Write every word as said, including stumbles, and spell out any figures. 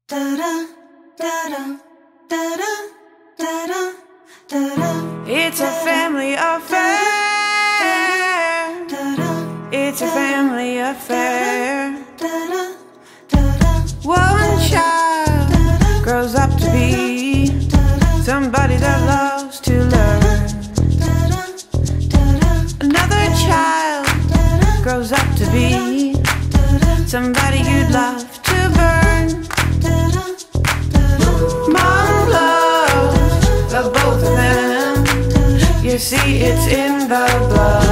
It's a family affair. It's a family affair. One child grows up to be somebody that loves to learn. Another child grows up to be somebody you'd love to burn. Mom loves the both of them. You see, it's in the blood.